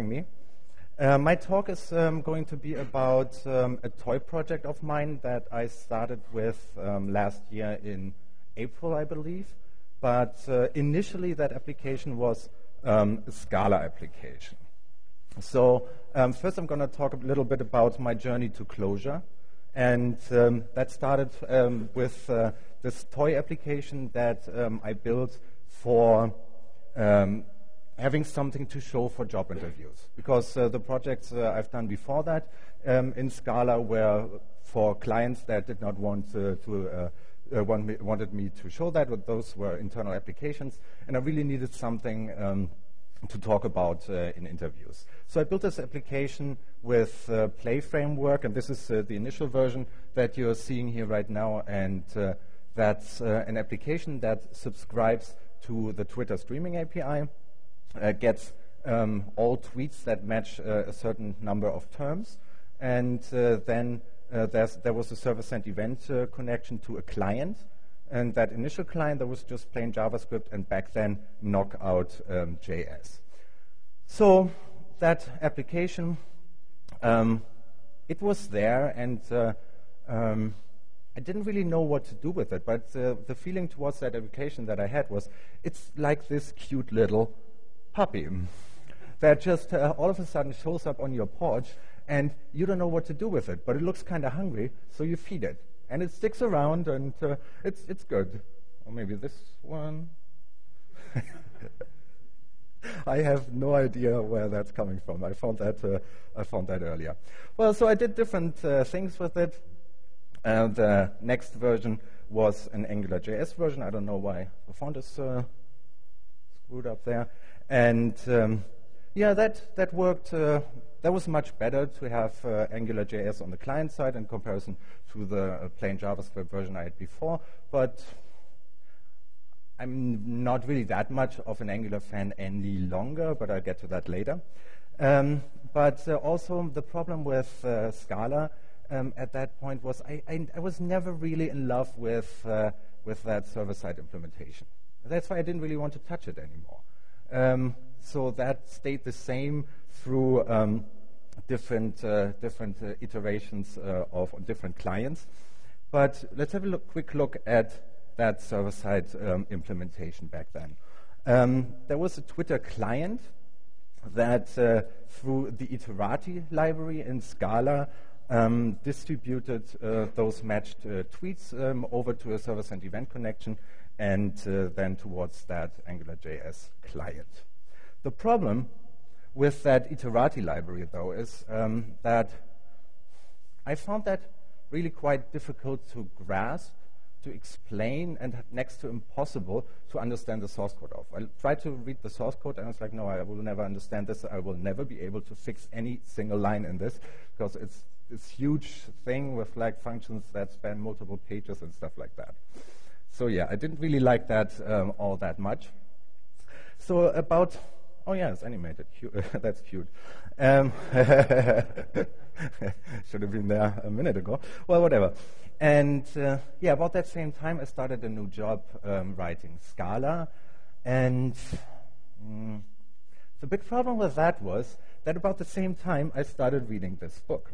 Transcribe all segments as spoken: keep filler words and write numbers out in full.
me. Uh, my talk is um, going to be about um, a toy project of mine that I started with um, last year in April, I believe. But uh, initially, that application was um, a Scala application. So um, first, I'm going to talk a little bit about my journey to Clojure. And um, that started um, with uh, this toy application that um, I built for um, having something to show for job interviews. Because uh, the projects uh, I've done before that um, in Scala were for clients that did not want uh, to uh, uh, want me, wanted me to show that, but those were internal applications, and I really needed something um, to talk about uh, in interviews. So I built this application with uh, Play Framework, and this is uh, the initial version that you're seeing here right now, and uh, that's uh, an application that subscribes to the Twitter streaming A P I, uh, gets um, all tweets that match uh, a certain number of terms, and uh, then uh, there's, there was a server-sent event uh, connection to a client, and that initial client, that was just plain JavaScript, and back then Knockout um, J S. So that application, um, it was there, and uh, um, I didn't really know what to do with it, but uh, the feeling towards that application that I had was, it's like this cute little puppy that just uh, all of a sudden shows up on your porch, and you don't know what to do with it, but it looks kind of hungry, so you feed it. And it sticks around, and uh, it's it's good. Or maybe this one. I have no idea where that's coming from. I found that uh, I found that earlier. Well, so I did different uh, things with it. Uh, the next version was an Angular J S version. I don't know why the font is uh, screwed up there. And um, yeah, that that worked. Uh, that was much better to have uh, Angular J S on the client side in comparison to the uh, plain JavaScript version I had before. But I'm not really that much of an Angular fan any longer, but I'll get to that later. Um, but uh, also the problem with uh, Scala um, at that point was I, I, I was never really in love with, uh, with that server-side implementation. That's why I didn't really want to touch it anymore. Um, so that stayed the same through um, different, uh, different uh, iterations uh, of different clients. But let's have a look, quick look at that server-side um, implementation back then. Um, there was a Twitter client that, uh, through the Iterati library in Scala, um, distributed uh, those matched uh, tweets um, over to a server-sent event connection and uh, then towards that Angular J S client. The problem with that Iterati library, though, is um, that I found that really quite difficult to grasp, to explain, and next to impossible to understand the source code of. I tried to read the source code, and I was like, no, I will never understand this. I will never be able to fix any single line in this, because it's this huge thing with like functions that span multiple pages and stuff like that. So yeah, I didn't really like that um, all that much. So about, oh yeah, it's animated. That's cute. Um, should have been there a minute ago. Well, whatever. And uh, yeah, about that same time, I started a new job um, writing Scala. And mm, the big problem with that was that about the same time, I started reading this book.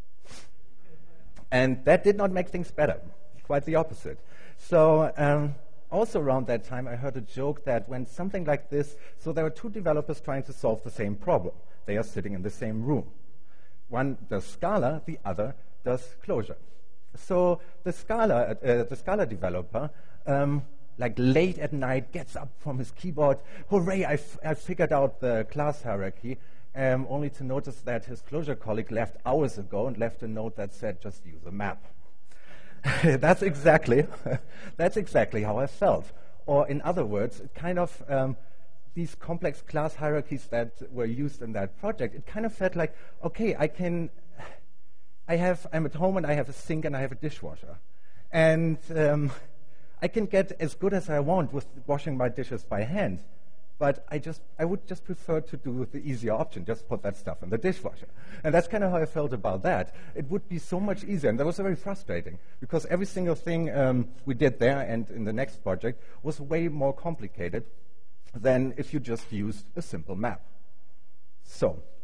And that did not make things better, quite the opposite. So um, also around that time, I heard a joke that when something like this, so there are two developers trying to solve the same problem. They are sitting in the same room. One does Scala, the other does Clojure. So the Scala, uh, the Scala developer, um, like late at night, gets up from his keyboard, hooray, I, f I figured out the class hierarchy, um, only to notice that his Clojure colleague left hours ago and left a note that said, just use a map. that's exactly, that's exactly how I felt. Or in other words, it kind of, um, these complex class hierarchies that were used in that project, it kind of felt like, okay, I can, I have, I'm at home and I have a sink and I have a dishwasher. And um, I can get as good as I want with washing my dishes by hand. But I just, I would just prefer to do the easier option, just put that stuff in the dishwasher. And that's kind of how I felt about that. It would be so much easier, and that was very frustrating, because every single thing um, we did there and in the next project was way more complicated than if you just used a simple map. So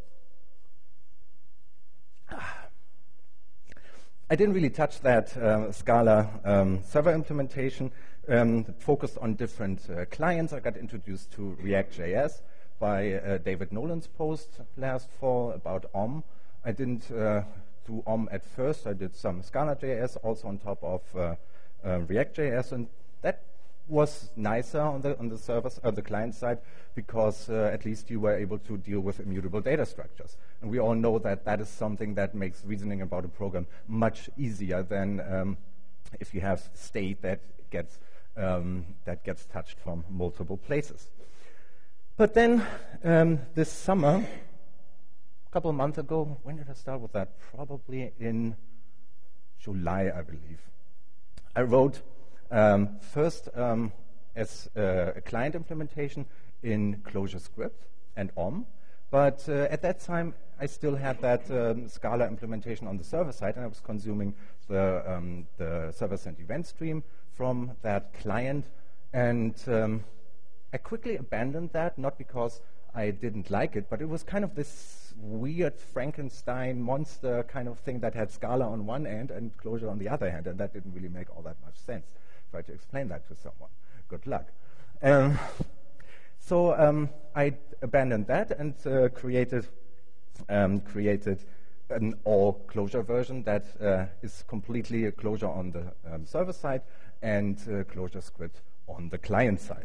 I didn't really touch that uh, Scala um, server implementation. Um, focused on different uh, clients. I got introduced to React J S by uh, David Nolan's post last fall about O M. I didn't uh, do O M at first. I did some Scala J S also on top of uh, uh, React J S, and that was nicer on the on the server uh, the client side because uh, at least you were able to deal with immutable data structures, and we all know that that is something that makes reasoning about a program much easier than um, if you have state that gets um, that gets touched from multiple places. But then um, this summer, a couple of months ago, when did I start with that? Probably in July, I believe. I wrote um, first um, as uh, a client implementation in ClojureScript and O M, but uh, at that time I still had that um, Scala implementation on the server side, and I was consuming the, um, the server-sent event stream from that client, and um, I quickly abandoned that, not because I didn't like it, but it was kind of this weird Frankenstein monster kind of thing that had Scala on one end and Clojure on the other hand, and that didn't really make all that much sense. Try to explain that to someone. Good luck. Um, so um, I abandoned that and uh, created um, created an all Clojure version that uh, is completely a Clojure on the um, server side and uh, ClojureScript on the client side.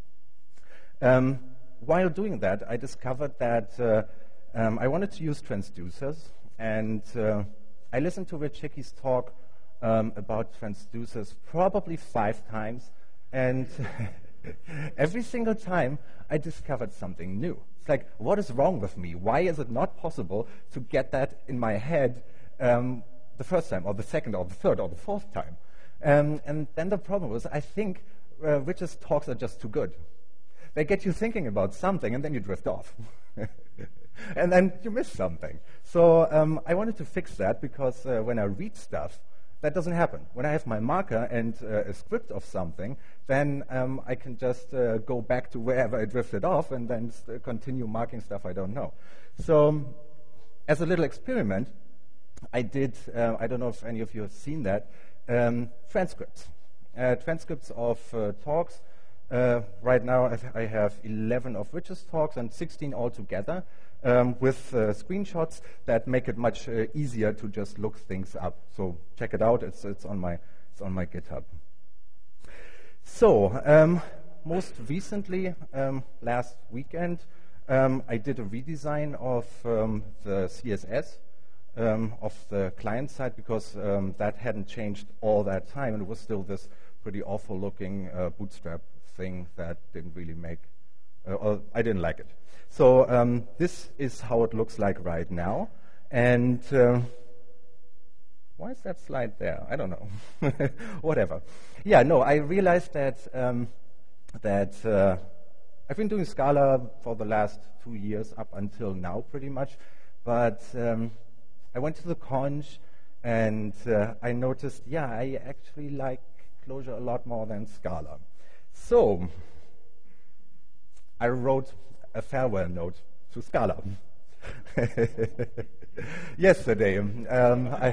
Um, while doing that, I discovered that uh, um, I wanted to use transducers, and uh, I listened to Rich Hickey's talk um, about transducers probably five times, and every single time I discovered something new. It's like, what is wrong with me? Why is it not possible to get that in my head um, the first time, or the second, or the third, or the fourth time? Um, and then the problem was, I think uh, Rich's talks are just too good. They get you thinking about something, and then you drift off. And then you miss something. So um, I wanted to fix that, because uh, when I read stuff, that doesn't happen. When I have my marker and uh, a script of something, then um, I can just uh, go back to wherever I drifted off and then st- continue marking stuff I don't know. So um, as a little experiment, I did, uh, I don't know if any of you have seen that, um, transcripts. Uh, transcripts of uh, talks. Uh, right now I, I have eleven of Rich's talks and sixteen altogether um, with uh, screenshots that make it much uh, easier to just look things up. So check it out. It's, it's, on, my, it's on my GitHub. So um, most recently, um, last weekend, um, I did a redesign of um, the C S S um, of the client side, because um, that hadn't changed all that time, and it was still this pretty awful looking uh, bootstrap thing that didn't really make, uh, or I didn't like it. So um, this is how it looks like right now. And uh, why is that slide there? I don't know. Whatever. Yeah, no, I realized that um, that uh, I've been doing Scala for the last two years up until now, pretty much. But um, I went to the conch, and uh, I noticed, yeah, I actually like Clojure a lot more than Scala. So I wrote a farewell note to Scala yesterday. Um, I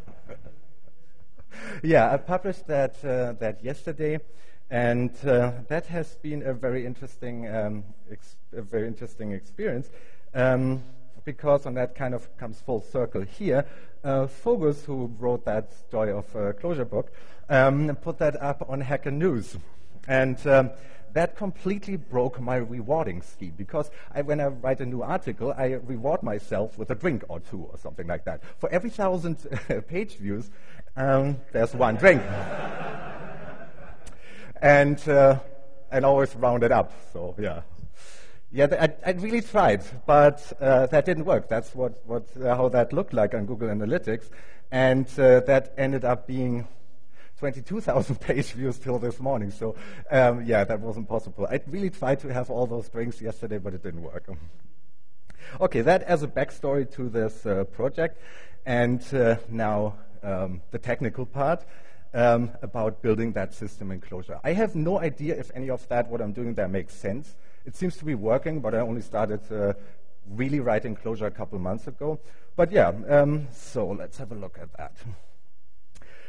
yeah, I published that uh, that yesterday, and uh, that has been a very interesting, um, ex a very interesting experience. Um, because, and that kind of comes full circle here, uh, Fogus, who wrote that Joy of uh, Clojure book, um, put that up on Hacker News. And um, that completely broke my rewarding scheme, because I, when I write a new article, I reward myself with a drink or two or something like that. For every thousand uh, page views, um, there's one drink. And uh, I'll always round it up, so yeah. Yeah, I, I really tried, but uh, that didn't work. That's what, what, uh, how that looked like on Google Analytics. And uh, that ended up being twenty-two thousand page views till this morning. So, um, yeah, that wasn't possible. I really tried to have all those drinks yesterday, but it didn't work. Okay, that as a backstory to this uh, project. And uh, now um, the technical part um, about building that system in Clojure. I have no idea if any of that, what I'm doing there, makes sense. It seems to be working, but I only started uh, really writing Clojure a couple months ago. But yeah, um, so let's have a look at that.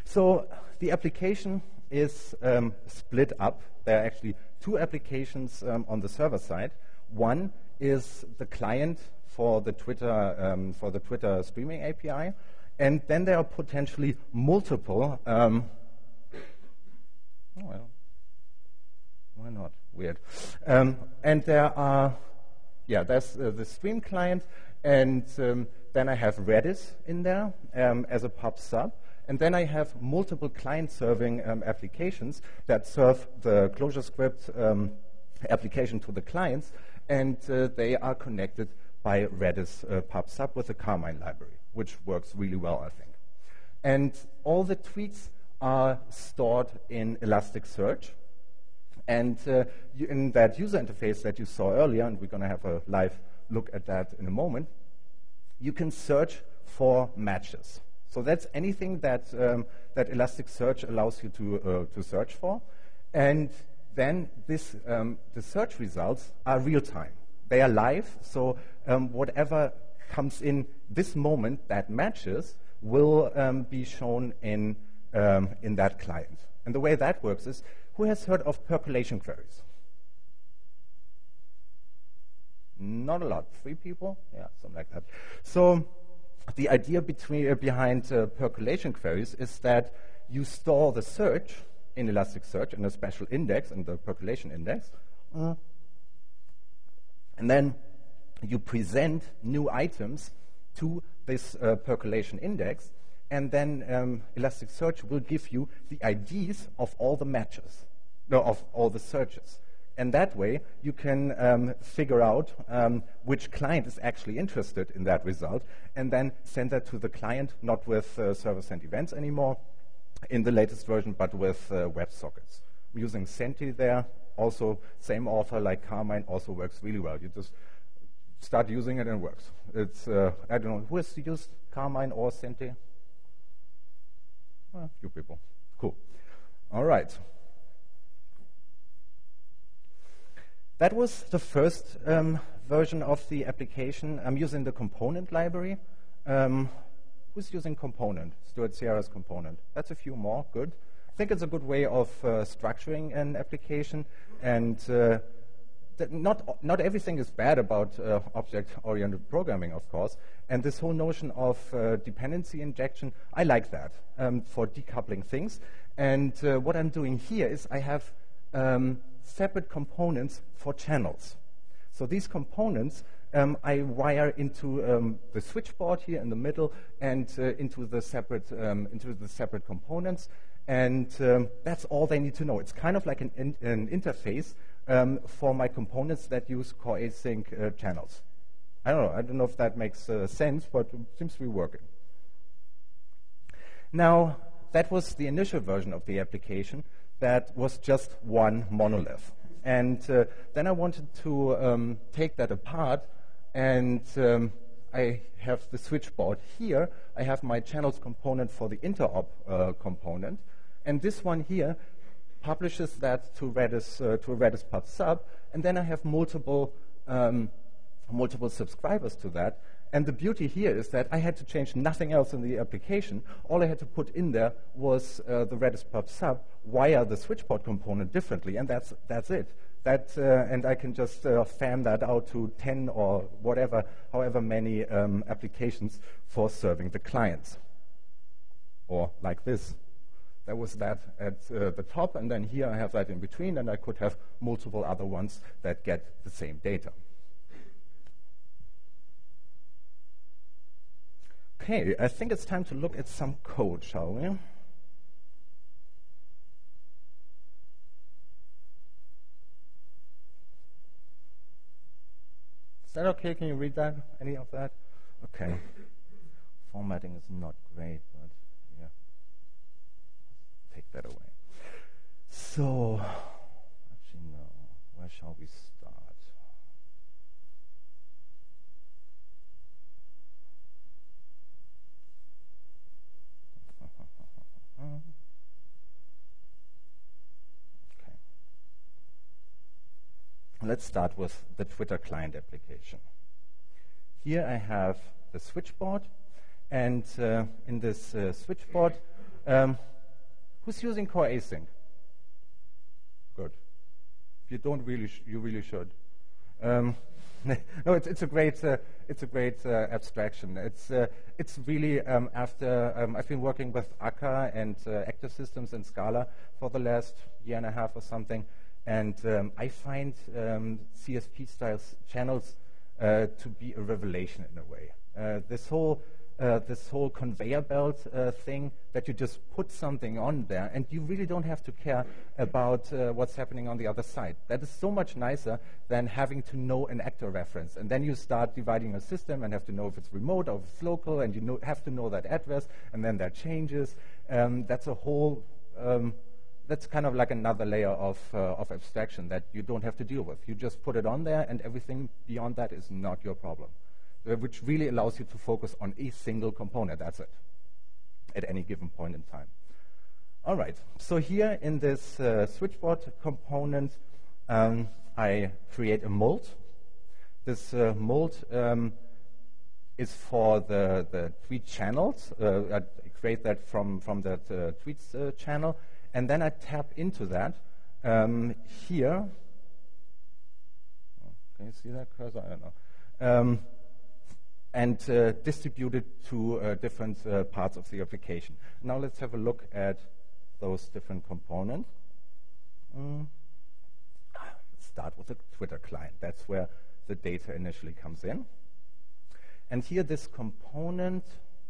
So the application is um, split up. There are actually two applications um, on the server side. One is the client for the Twitter um, for the Twitter streaming A P I, and then there are potentially multiple. Um, oh, well, why not? Weird. Um, and there are, yeah, there's uh, the stream client, and um, then I have Redis in there um, as a pub sub. And then I have multiple client-serving um, applications that serve the ClojureScript um, application to the clients, and uh, they are connected by Redis uh, pub sub with the Carmine library, which works really well, I think. And all the tweets are stored in Elasticsearch. And uh, you, in that user interface that you saw earlier, and we're going to have a live look at that in a moment, you can search for matches. So that's anything that, um, that Elasticsearch allows you to, uh, to search for. And then this, um, the search results are real-time. They are live, so um, whatever comes in this moment that matches will um, be shown in, um, in that client. And the way that works is, who has heard of percolation queries? Not a lot. Three people? Yeah, something like that. So the idea between, uh, behind uh, percolation queries is that you store the search in Elasticsearch in a special index, in the percolation index, uh, and then you present new items to this uh, percolation index, and then um, Elasticsearch will give you the I Ds of all the matches, no, of all the searches. And that way, you can um, figure out um, which client is actually interested in that result, and then send that to the client, not with uh, server-sent events anymore in the latest version, but with uh, WebSockets. I'm using Senti there. Also, same author like Carmine, also works really well. You just start using it and it works. It's, uh, I don't know, who has used Carmine or Senti? Well, a few people. Cool. All right. That was the first um, version of the application. I'm using the component library. Um, who's using component? Stuart Sierra's component. That's a few more. Good. I think it's a good way of uh, structuring an application. And uh, not, not everything is bad about uh, object-oriented programming, of course. And this whole notion of uh, dependency injection, I like that um, for decoupling things. And uh, what I'm doing here is I have um, separate components for channels. So these components um, I wire into um, the switchboard here in the middle and uh, into the separate um, into the separate components, and um, that's all they need to know. It's kind of like an, in, an interface um, for my components that use core async uh, channels. I don't know. I don't know if that makes uh, sense, but it seems to be working. Now, that was the initial version of the application. That was just one monolith. And uh, then I wanted to um, take that apart, and um, I have the switchboard here. I have my channels component for the interop uh, component, and this one here publishes that to Redis uh, to a Redis pub sub, and then I have multiple um, multiple subscribers to that. And the beauty here is that I had to change nothing else in the application. All I had to put in there was uh, the Redis pub sub, wire the switchboard component differently, and that's that's it. That uh, and I can just uh, fan that out to ten or whatever, however many um, applications for serving the clients. Or like this. There was that at uh, the top, and then here I have that in between, and I could have multiple other ones that get the same data. Okay, I think it's time to look at some code, shall we? Is that okay? Can you read that? Any of that? Okay. Formatting is not great, but yeah. Take that away. So, actually, no. Where shall we start? Okay. Let's start with the Twitter client application. Here I have the switchboard, and uh, in this uh, switchboard, um, Who's using core async? Good. If you don't, really, sh you really should. Um, no, it's, it's a great, uh, it's a great uh, abstraction. It's, uh, it's really um, after um, I've been working with Akka and uh, Active Systems and Scala for the last year and a half or something, and um, I find um, C S P style channels uh, to be a revelation in a way. Uh, this whole Uh, this whole conveyor belt uh, thing that you just put something on there and you really don't have to care about uh, what's happening on the other side. That is so much nicer than having to know an actor reference. And then you start dividing a system and have to know if it's remote or if it's local, and you know, have to know that address, and then that changes. Um, that's a whole, um, that's kind of like another layer of, uh, of abstraction that you don't have to deal with. You just put it on there and everything beyond that is not your problem. Uh, which really allows you to focus on a single component, that's it, at any given point in time. All right, so here in this uh, switchboard component, um, I create a mold. This uh, mold um, is for the, the tweet channels. Uh, I create that from, from that uh, tweets uh, channel, and then I tap into that um, here. Oh, can you see that cursor? I don't know. Um, and uh, distribute it to uh, different uh, parts of the application. Now let's have a look at those different components. Mm. Start with the Twitter client. That's where the data initially comes in. And here this component,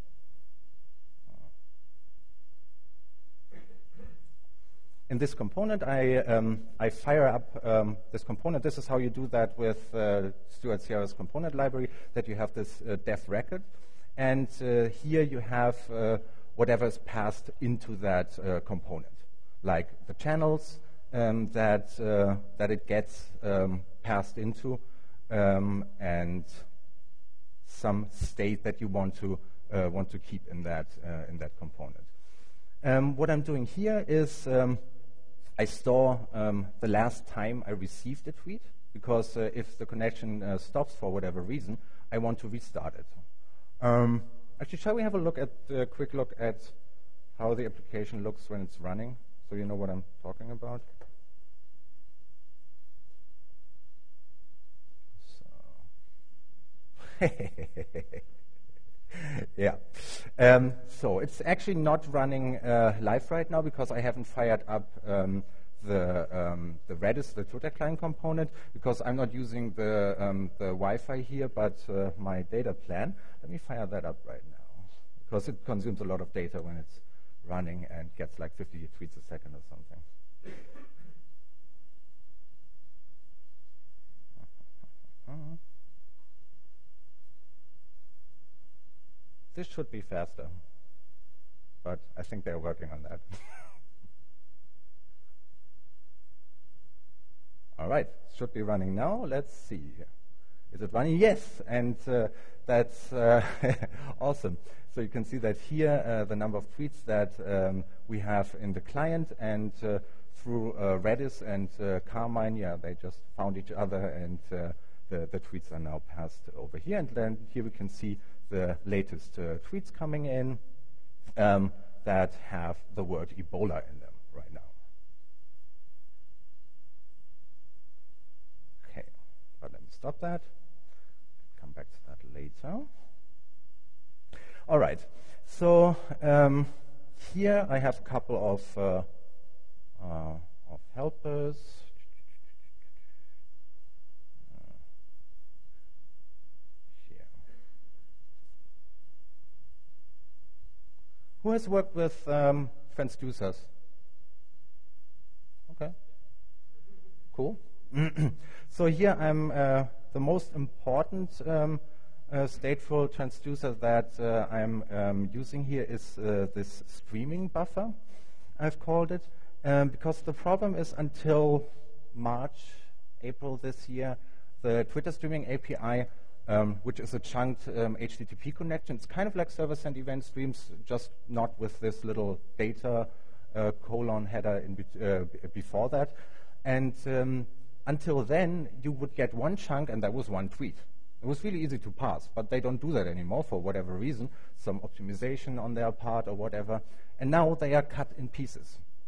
in this component, I, um, I fire up um, this component. This is how you do that with uh, Stuart Sierra's component library, that you have this uh, def record. And uh, here you have uh, whatever is passed into that uh, component, like the channels um, that, uh, that it gets um, passed into, um, and some state that you want to, uh, want to keep in that, uh, in that component. Um, what I'm doing here is um, I store um, the last time I received a tweet, because uh, if the connection uh, stops for whatever reason, I want to restart it. Um, actually, shall we have a look at a uh, quick look at how the application looks when it's running, so you know what I'm talking about? So. Yeah. Um, so it's actually not running uh, live right now because I haven't fired up um, the, um, the Redis, the Twitter client component, because I'm not using the, um, the Wi-Fi here, but uh, my data plan. Let me fire that up right now, because it consumes a lot of data when it's running and gets like fifty tweets a second or something. Uh-huh. This should be faster, but I think they're working on that. All right, should be running now. Let's see. Is it running? Yes, and uh, that's uh, awesome. So you can see that here, uh, the number of tweets that um, we have in the client, and uh, through uh, Redis and uh, Carmine, yeah, they just found each other, and uh, the, the tweets are now passed over here. And then here we can see the latest uh, tweets coming in um, that have the word Ebola in them right now. Okay, but let me stop that. Come back to that later. All right, so um, here I have a couple of, uh, uh, of helpers. Who has worked with um, transducers? Okay, cool. So here I'm uh, the most important um, uh, stateful transducer that uh, I'm um, using here is uh, this streaming buffer, I've called it, um, because the problem is until March, April this year, the Twitter streaming A P I, Um, which is a chunked um, H T T P connection. It's kind of like server-side event streams, just not with this little data uh, colon header in be uh, before that. And um, until then, you would get one chunk, and that was one tweet. It was really easy to pass, but they don't do that anymore for whatever reason, some optimization on their part or whatever. And now they are cut in pieces.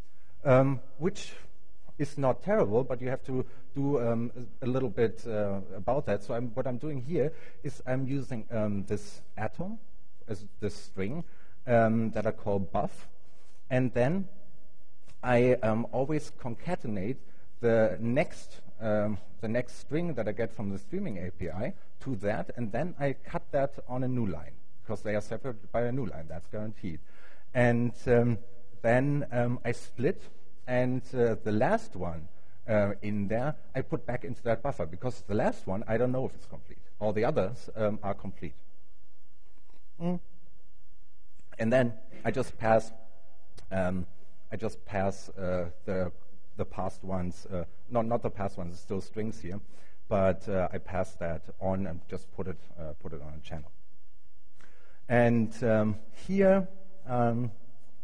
um, which is not terrible, but you have to do um, a, a little bit uh, about that. So I'm, what I'm doing here is I'm using um, this atom, as this string, um, that I call buff, and then I um, always concatenate the next um, the next string that I get from the streaming A P I to that, and then I cut that on a new line, because they are separated by a new line, that's guaranteed. And um, then um, I split, and uh, the last one uh, in there I put back into that buffer, because the last one I don't know if it's complete. All the others um, are complete. Mm. And then I just pass um, I just pass uh, the the past ones, uh, not not the past ones, it's still strings here, but uh, I pass that on and just put it uh, put it on a channel. And um, here, um,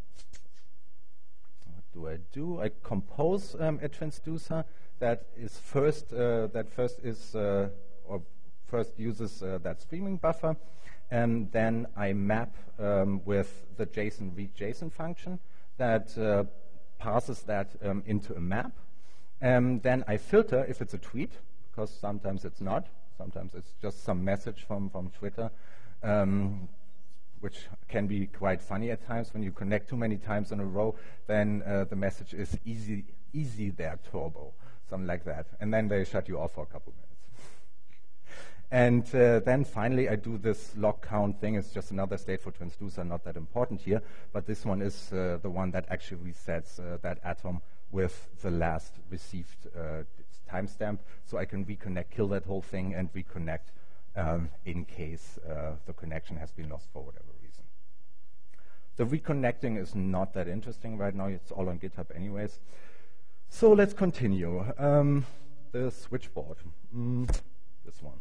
what do I do? I compose um, a transducer that is first uh, that first is uh, or first uses uh, that streaming buffer, and then I map um, with the JSON read JSON function that uh, passes that um, into a map. Um, then I filter if it's a tweet, because sometimes it's not. Sometimes it's just some message from, from Twitter, um, which can be quite funny at times. When you connect too many times in a row, then uh, the message is easy, easy there, turbo, something like that. And then they shut you off for a couple minutes. And uh, then finally I do this log count thing. It's just another stateful transducer, not that important here, but this one is uh, the one that actually resets uh, that atom with the last received uh, timestamp, so I can reconnect, kill that whole thing, and reconnect um, in case uh, the connection has been lost for whatever reason. The reconnecting is not that interesting right now. It's all on GitHub anyways. So let's continue. Um, the switchboard, mm, this one.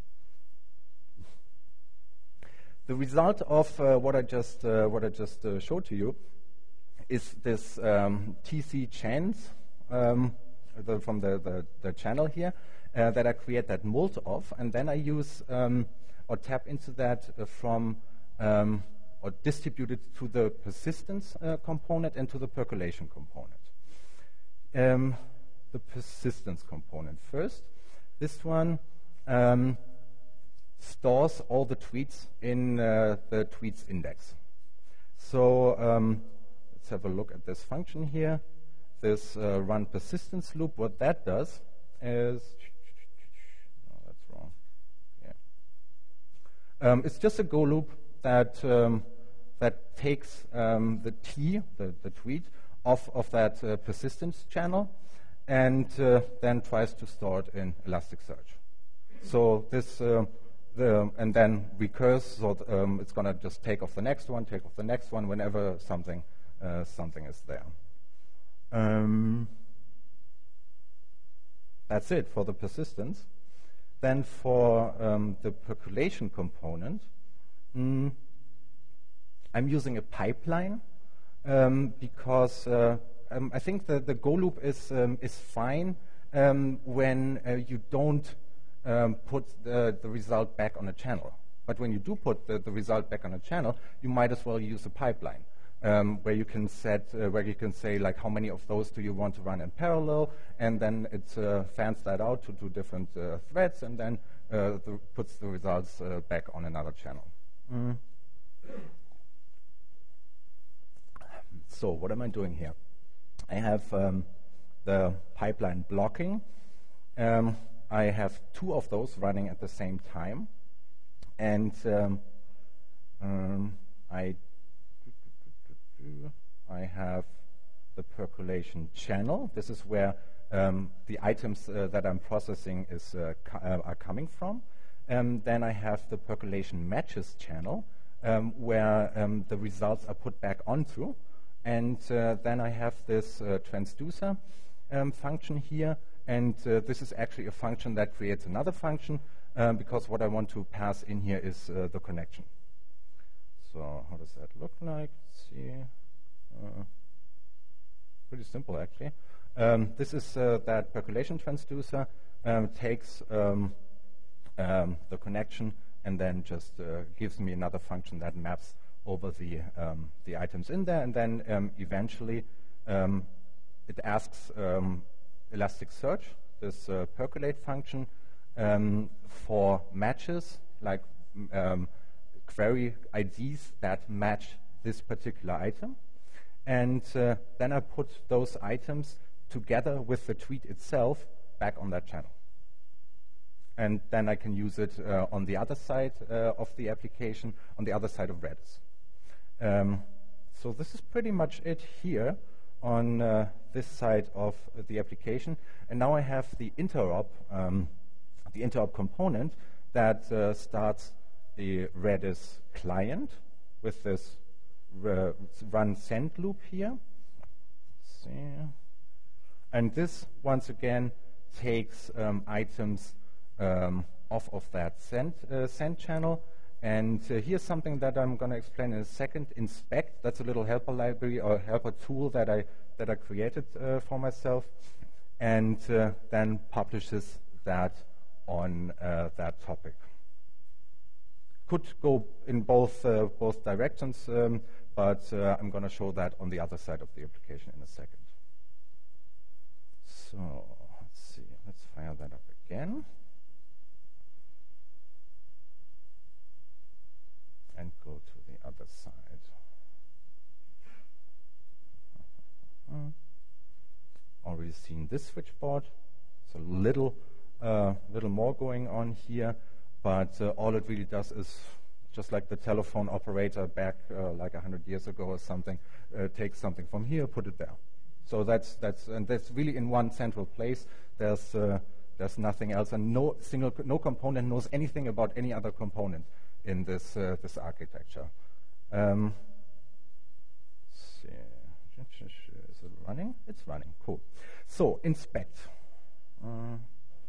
The result of uh, what I just uh, what I just uh, showed to you is this um, T C chains um, the, from the, the, the channel here uh, that I create that mult of, and then I use um, or tap into that uh, from um, or distribute it to the persistence uh, component and to the percolation component. Um, the persistence component first. This one. Um, stores all the tweets in uh, the tweets index. So um, let's have a look at this function here. This uh, run persistence loop, what that does is, no, that's wrong. Yeah. Um, it's just a Go loop that um, that takes um, the T, the, the tweet, off of that uh, persistence channel, and uh, then tries to store it in Elasticsearch. So this. Uh, The, and then recurse, so th um, it's going to just take off the next one, take off the next one whenever something uh, something is there. Um, that's it for the persistence. Then for um, the percolation component, mm, I'm using a pipeline um, because uh, um, I think that the Go loop is um, is fine um, when uh, you don't Um, put the, the result back on a channel. But when you do put the, the result back on a channel, you might as well use a pipeline um, where you can set, uh, where you can say like how many of those do you want to run in parallel, and then it uh, fans that out to two different uh, threads, and then uh, the, puts the results uh, back on another channel. Mm. So what am I doing here? I have um, the pipeline blocking. Um, I have two of those running at the same time, and um, um, I I have the percolation channel. This is where um, the items uh, that I'm processing is uh, co uh, are coming from. Um, then I have the percolation matches channel, um, where um, the results are put back onto, and uh, then I have this uh, transducer um, function here. And uh, this is actually a function that creates another function um, because what I want to pass in here is uh, the connection. So how does that look like? Let's see. Uh, pretty simple, actually. Um, this is uh, that percolation transducer um, takes um, um, the connection and then just uh, gives me another function that maps over the um, the items in there, and then um, eventually um, it asks um, Elasticsearch, this uh, percolate function, um, for matches, like um, query I Ds that match this particular item. And uh, then I put those items together with the tweet itself back on that channel. And then I can use it uh, on the other side uh, of the application, on the other side of Redis. Um, so this is pretty much it here on uh, this side of uh, the application. And now I have the interop, um, the interop component that uh, starts the Redis client with this uh, run send loop here. Let's see. And this, once again, takes um, items um, off of that send, uh, send channel. And uh, here's something that I'm going to explain in a second. Inspect, that's a little helper library or helper tool that I, that I created uh, for myself. And uh, then publishes that on uh, that topic. Could go in both, uh, both directions, um, but uh, I'm going to show that on the other side of the application in a second. So let's see, let's fire that up again. And go to the other side. Already seen this switchboard. It's a little, uh, little more going on here, but uh, all it really does is, just like the telephone operator back uh, like a hundred years ago or something, uh, take something from here, put it there. So that's that's and that's really in one central place. There's uh, there's nothing else, and no single no component knows anything about any other component in this uh, this architecture. Um, let's see. Is it running? It's running. Cool. So inspect. Uh,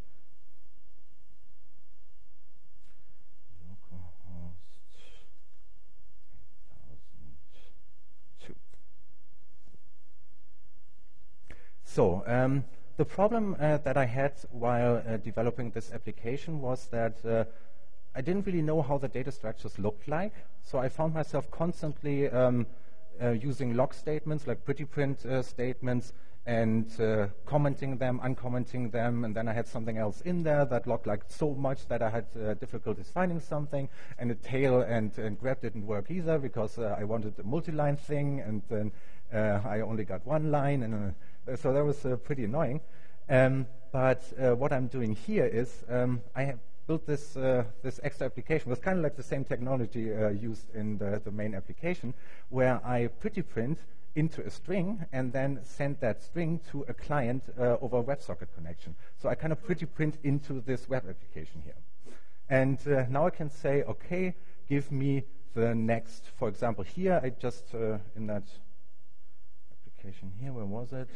localhost eight thousand two. So um, the problem uh, that I had while uh, developing this application was that uh, I didn't really know how the data structures looked like, so I found myself constantly um, uh, using log statements, like pretty print uh, statements, and uh, commenting them, uncommenting them, and then I had something else in there that looked like so much that I had uh, difficulties finding something, and a tail and, and grep didn't work either because uh, I wanted a multi-line thing, and then uh, I only got one line, and uh, so that was uh, pretty annoying. Um, but uh, what I'm doing here is um, I have built this uh, this extra application with kind of like the same technology uh, used in the, the main application, where I pretty print into a string and then send that string to a client uh, over a WebSocket connection. So I kind of pretty print into this web application here. And uh, now I can say, okay, give me the next, for example, here I just, uh, in that application here, where was it?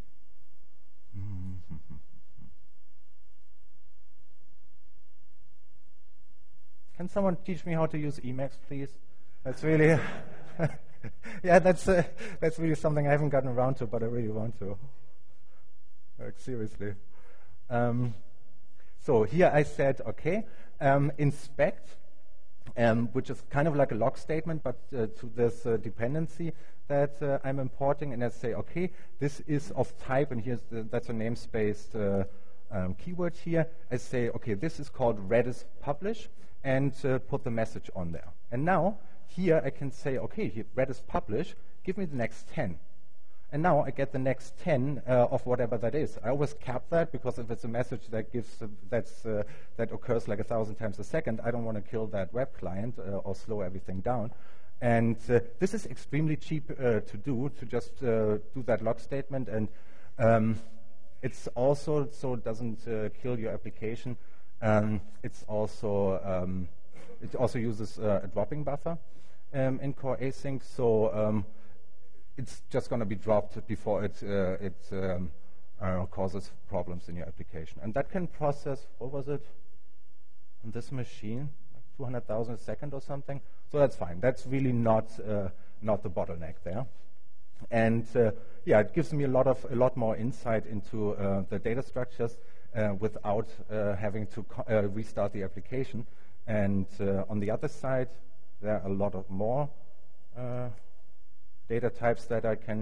Can someone teach me how to use Emacs, please? That's really, yeah, that's uh, that's really something I haven't gotten around to, but I really want to. Like, seriously. Um, so here I said, okay, um, inspect, um, which is kind of like a log statement, but uh, to this uh, dependency that uh, I'm importing, and I say, okay, this is of type, and here's the, that's a namespace uh, um, keyword here. I say, okay, this is called Redis publish, and uh, put the message on there. And now, here I can say, okay, here, Redis publish, give me the next ten. And now I get the next ten uh, of whatever that is. I always cap that, because if it's a message that gives uh, that's uh, that occurs like a thousand times a second, I don't want to kill that web client uh, or slow everything down. And uh, this is extremely cheap uh, to do, to just uh, do that log statement. And um, it's also, so it doesn't uh, kill your application, Um, it's also um, it also uses uh, a dropping buffer um, in core async, so um, it's just going to be dropped before it uh, it um, uh, causes problems in your application. And that can process, what was it on this machine, like two hundred thousand a second or something. So that's fine. That's really not uh, not the bottleneck there. And uh, yeah, it gives me a lot of a lot more insight into uh, the data structures. Uh, without uh, having to co uh, restart the application. And uh, on the other side, there are a lot of more uh, data types that I can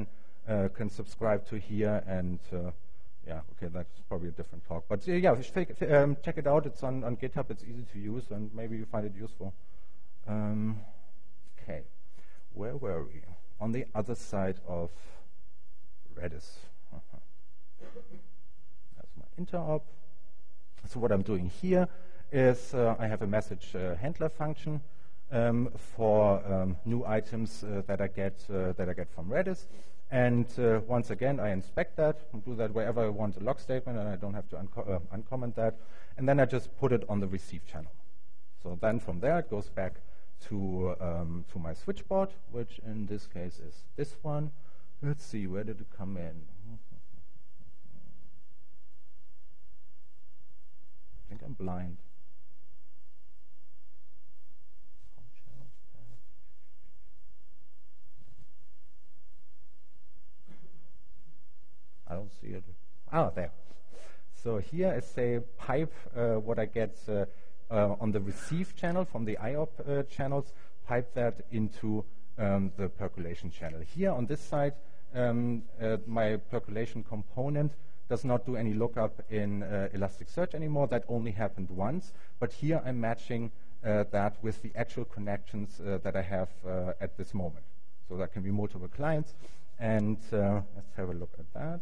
uh, can subscribe to here, and uh, yeah, okay, that's probably a different talk. But uh, yeah, um, check it out. It's on, on GitHub. It's easy to use, and maybe you find it useful. Um, okay, where were we? On the other side of Redis. Uh-huh. That's my interop. So what I'm doing here is uh, I have a message uh, handler function um, for um, new items uh, that I get uh, that I get from Redis, and uh, once again I inspect that and do that wherever I want a log statement, and I don't have to unco uh, uncomment that, and then I just put it on the receive channel. So then from there it goes back to um, to my switchboard, which in this case is this one. Let's see, where did it come in? I think I'm blind. I don't see it. Ah, there. So here I say pipe uh, what I get uh, uh, on the receive channel from the I O P uh, channels, pipe that into um, the percolation channel. Here on this side, um, uh, my percolation component does not do any lookup in uh, Elasticsearch anymore. That only happened once. But here I'm matching uh, that with the actual connections uh, that I have uh, at this moment. So that can be multiple clients. And uh, let's have a look at that.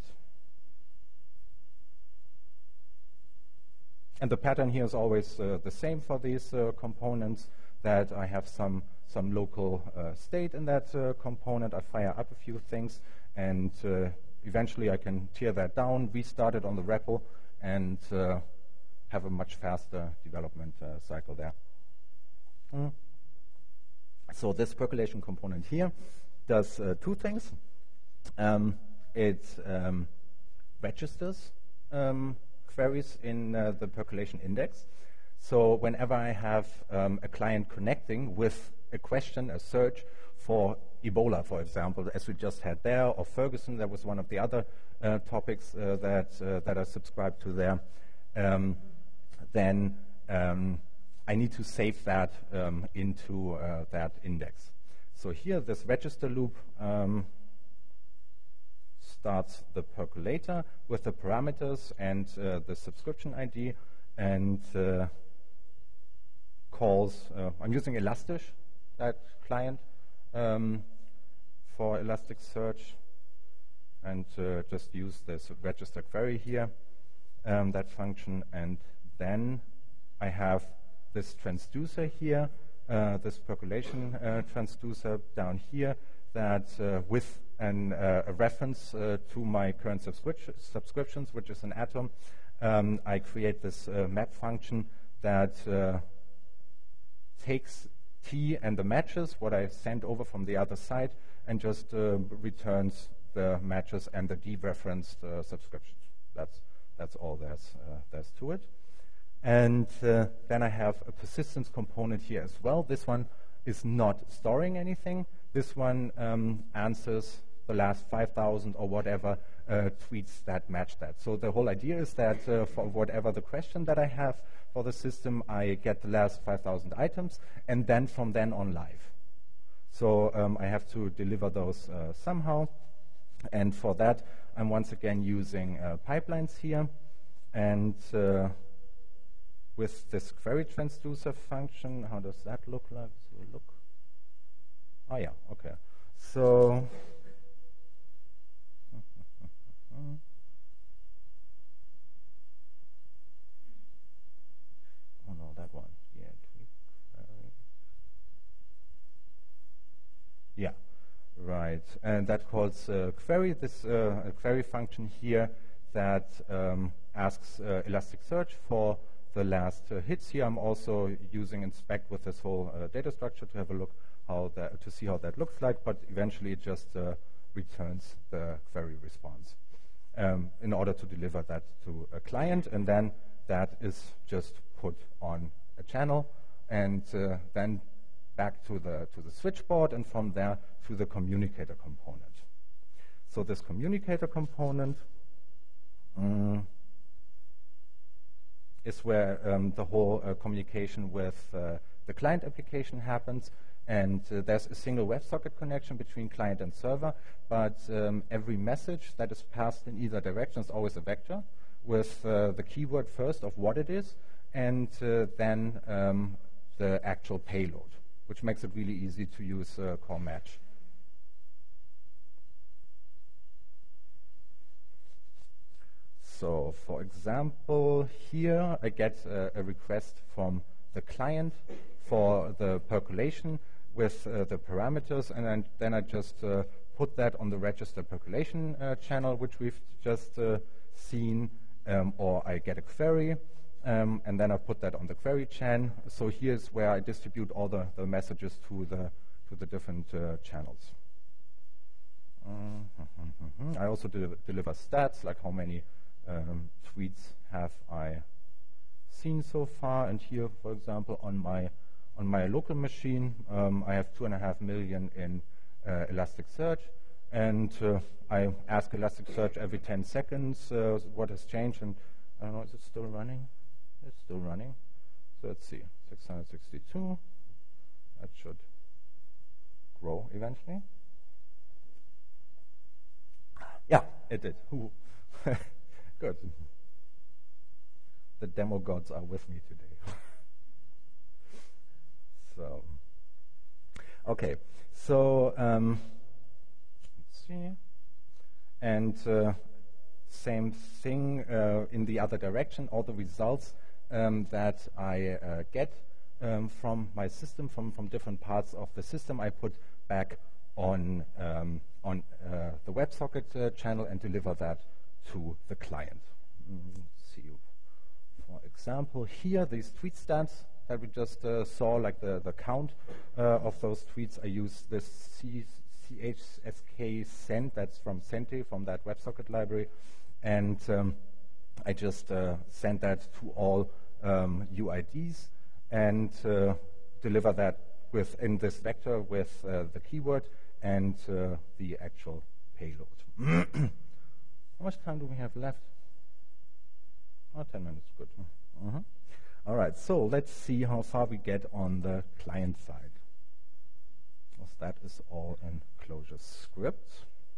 And the pattern here is always uh, the same for these uh, components, that I have some, some local uh, state in that uh, component. I fire up a few things, and uh, eventually I can tear that down, restart it on the R E P L, and uh, have a much faster development uh, cycle there. Mm. So this percolation component here does uh, two things. Um, it um, registers um, queries in uh, the percolation index. So whenever I have um, a client connecting with a question, a search for Ebola, for example, as we just had there, or Ferguson, that was one of the other uh, topics uh, that, uh, that I subscribed to there, um, then um, I need to save that um, into uh, that index. So here, this register loop um, starts the percolator with the parameters and uh, the subscription I D, and uh, calls, uh, I'm using Elastish, that client, um, for Elasticsearch, and uh, just use this register query here, um, that function, and then I have this transducer here, uh, this percolation uh, transducer down here, that uh, with an, uh, a reference uh, to my current subscription, subscriptions, which is an Atom, um, I create this uh, map function that uh, takes T and the matches, what I sent over from the other side, and just uh, returns the matches and the dereferenced uh, subscriptions. That's, that's all there's, uh, there's to it. And uh, then I have a persistence component here as well. This one is not storing anything. This one um, answers the last five thousand or whatever uh, tweets that match that. So the whole idea is that uh, for whatever the question that I have for the system, I get the last five thousand items, and then from then on live. So um, I have to deliver those uh, somehow. And for that, I'm once again using uh, pipelines here. And uh, with this query transducer function, how does that look like? So look. Oh yeah, okay. So oh no, that one. Yeah, query. Yeah, right. And that calls uh, query. This uh, a query function here that um, asks uh, Elasticsearch for the last uh, hits here. I'm also using inspect with this whole uh, data structure to have a look how that, to see how that looks like, but eventually it just uh, returns the query response um, in order to deliver that to a client, and then that is just put on a channel, and uh, then back to the to the switchboard, and from there to the communicator component. So this communicator component um, is where um, the whole uh, communication with uh, the client application happens. And uh, there's a single WebSocket connection between client and server, but um, every message that is passed in either direction is always a vector with uh, the keyword first of what it is, and uh, then um, the actual payload, which makes it really easy to use uh, call match. So, for example, here I get uh, a request from the client for the percolation with uh, the parameters, and then, then I just uh, put that on the register percolation uh, channel, which we've just uh, seen, um, or I get a query, um, and then I put that on the query chain. So here's where I distribute all the, the messages to the to the different uh, channels. Uh, I also de deliver stats, like how many um, tweets have I seen so far, and here, for example, on my on my local machine, um, I have two and a half million in uh, Elasticsearch, and uh, I ask Elasticsearch every ten seconds uh, what has changed, and I don't know, is it still running? It's still running. So let's see, six hundred sixty-two. That should grow eventually. Yeah, it did. Ooh. Good. The demo gods are with me today. So, okay. So, um, let's see. And uh, same thing uh, in the other direction. All the results um, that I uh, get um, from my system, from, from different parts of the system, I put back on um, on uh, the WebSocket uh, channel and deliver that to the client. Mm, let's see. For example, here, these tweet stats that we just uh, saw, like the, the count uh, of those tweets, I use this C H S K send, that's from Sente, from that WebSocket library, and um, I just uh, send that to all um, U I Ds and uh, deliver that with in this vector with uh, the keyword and uh, the actual payload. How much time do we have left? Oh, ten minutes, good. Uh-huh. All right, so let's see how far we get on the client side. Because that is all in ClojureScript.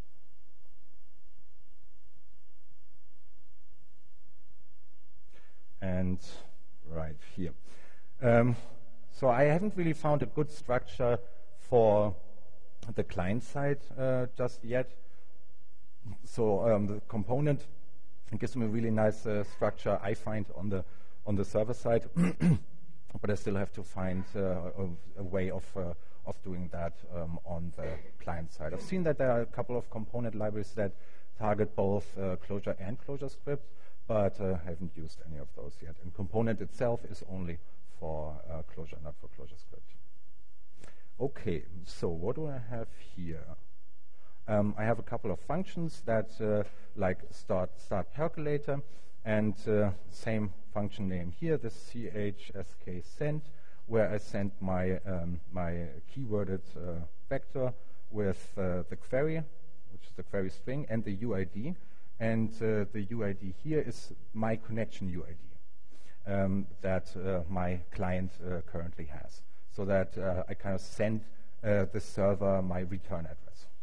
And right here. Um, so I haven't really found a good structure for the client side uh, just yet. So um, the component gives me a really nice uh, structure I find on the on the server side, but I still have to find uh, a, a way of uh, of doing that um, on the client side. I've seen that there are a couple of component libraries that target both uh, Clojure and ClojureScript, but uh, I haven't used any of those yet. And component itself is only for uh, Clojure, not for ClojureScript. Okay, so what do I have here? Um, I have a couple of functions that uh, like start start percolator, and uh, same function name here, the C H S K send, where I send my um, my keyworded uh, vector with uh, the query, which is the query string, and the U I D, and uh, the U I D here is my connection U I D um, that uh, my client uh, currently has, so that uh, I kind of send uh, the server my return address.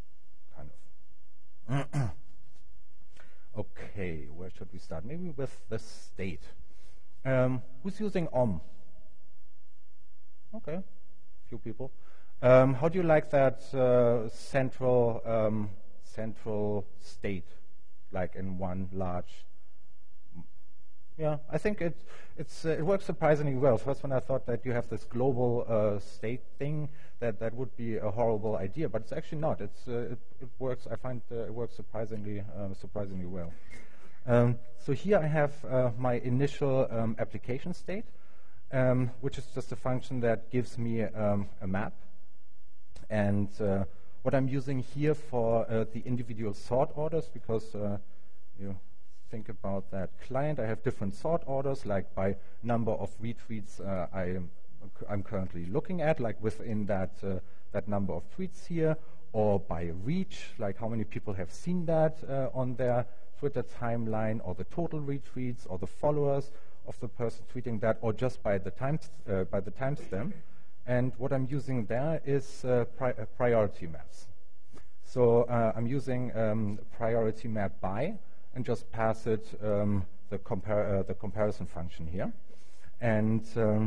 Okay, where should we start? Maybe with the state. Um, who's using O M? Okay, few people. Um, how do you like that uh, central um, central state, like in one large? Yeah, I think it it's uh, it works surprisingly well. First, when I thought that you have this global uh, state thing, that that would be a horrible idea, but it's actually not. It's uh, it, it works. I find uh, it works surprisingly uh, surprisingly well. Um, so here I have uh, my initial um, application state, um, which is just a function that gives me um, a map, and uh, what I'm using here for uh, the individual sort orders, because uh, you. Think about that client. I have different sort orders, like by number of retweets uh, I am, I'm currently looking at, like within that uh, that number of tweets here, or by reach, like how many people have seen that uh, on their Twitter timeline, or the total retweets, or the followers of the person tweeting that, or just by the time uh, by the timestamp. And what I'm using there is uh, pri uh, priority maps. So uh, I'm using um, priority map by and just pass it um, the, compar uh, the comparison function here. And um,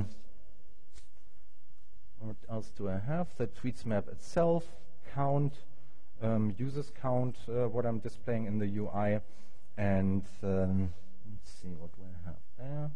what else do I have? The tweets map itself, count, um, users count, uh, what I'm displaying in the U I. And um, let's see, what do I have there?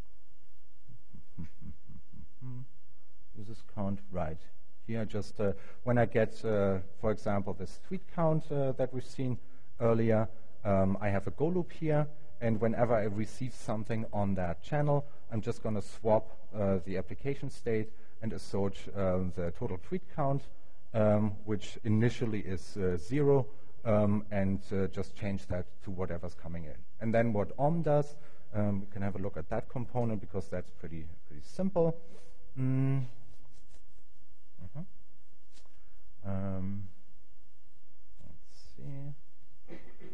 Users count, right. Here just, uh, when I get, uh, for example, this tweet count uh, that we've seen earlier, um, I have a go loop here, and whenever I receive something on that channel, I'm just going to swap uh, the application state and assert uh, the total tweet count, um, which initially is uh, zero, um, and uh, just change that to whatever's coming in. And then what O M does, um, we can have a look at that component because that's pretty, pretty simple. Mm. Uh-huh. um, let's see.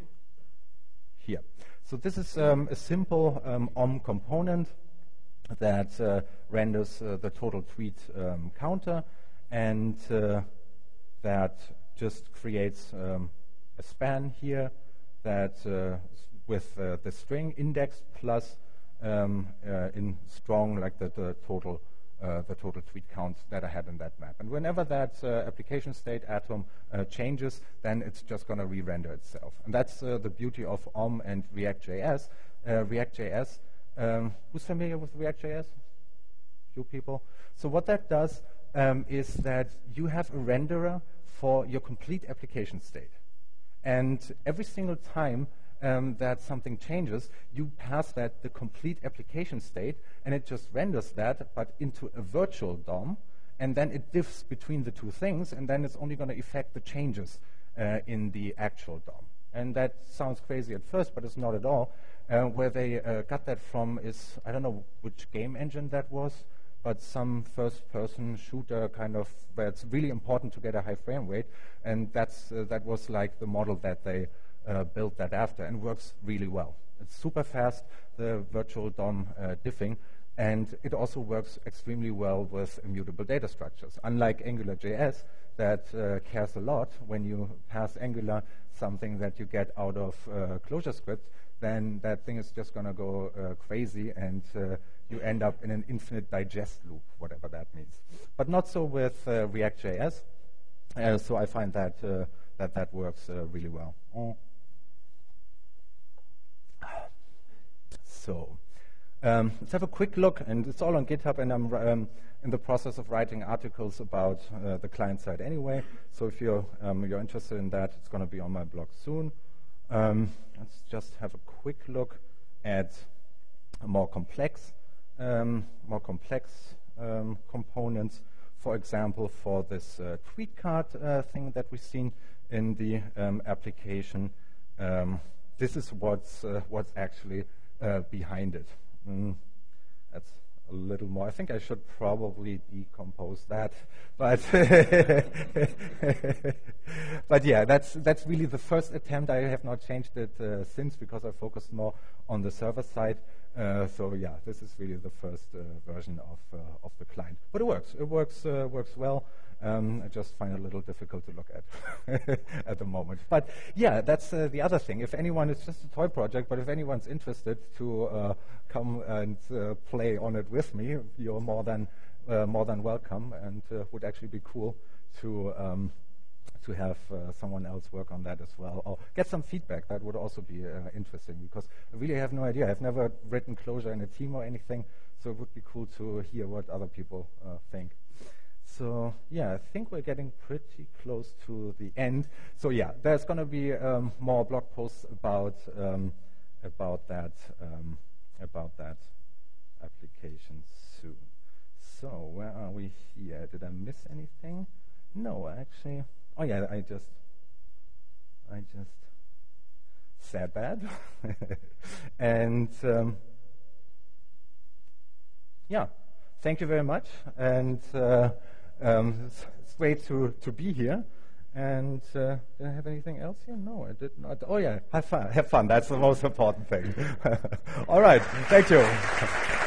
Here. So this is um, a simple um, O M component that uh, renders uh, the total tweet um, counter, and uh, that just creates um, a span here that uh, with uh, the string index plus um, uh, in strong like the, the total uh, the total tweet count that I had in that map. And whenever that uh, application state atom uh, changes, then it's just going to re-render itself. And that's uh, the beauty of O M and React.js. Uh, React.js, um, who's familiar with React.js? Few people. So what that does um, is that you have a renderer for your complete application state. And every single time um, that something changes, you pass that the complete application state, and it just renders that, but into a virtual D O M, and then it diffs between the two things, and then it's only going to affect the changes uh, in the actual D O M. And that sounds crazy at first, but it's not at all. Uh, where they uh, got that from is, I don't know which game engine that was, but some first-person shooter kind of, where it's really important to get a high frame rate, and that's uh, that was like the model that they uh, built that after, and works really well. It's super fast, the virtual D O M uh, diffing, and it also works extremely well with immutable data structures. Unlike AngularJS, that uh, cares a lot when you pass Angular something that you get out of uh, ClojureScript, then that thing is just going to go uh, crazy, and uh, you end up in an infinite digest loop, whatever that means. But not so with uh, React.js. Uh, so I find that uh, that, that works uh, really well. Oh. So um, let's have a quick look, and it's all on GitHub, and I'm um, in the process of writing articles about uh, the client side anyway. So if you're, um, you're interested in that, it's going to be on my blog soon. Um, let's just have a quick look at a more complex, um, more complex um, components. For example, for this uh, tweet card uh, thing that we've seen in the um, application, um, this is what's uh, what's actually uh, behind it. Mm, that's a little more. I think I should probably decompose that, but but yeah, that's that's really the first attempt. I have not changed it uh, since, because I focused more on the server side. Uh, so yeah, this is really the first uh, version of uh, of the client, but it works. It works uh, works well. Um, I just find it a little difficult to look at at the moment. But yeah, that's uh, the other thing. If anyone, it's just a toy project, but if anyone's interested to uh, come and uh, play on it with me, you're more than uh, more than welcome, and uh, would actually be cool to um, to have uh, someone else work on that as well, or get some feedback. That would also be uh, interesting, because I really have no idea. I've never written Clojure in a team or anything, so it would be cool to hear what other people uh, think. So yeah, I think we're getting pretty close to the end. So yeah, there's going to be um, more blog posts about um, about that um, about that application soon. So where are we here? Did I miss anything? No, actually. Oh yeah, I just I just said that, and um, yeah, thank you very much, and. Uh, Um, it's, it's great to, to be here. And uh, did I have anything else here? No, I did not. Oh yeah, have fun. Have fun. That's the most important thing. All right. Thank you.